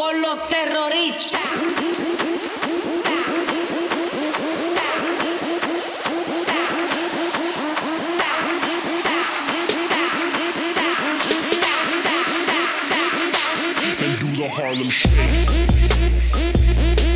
con los terroristas. And do the Harlem Shake.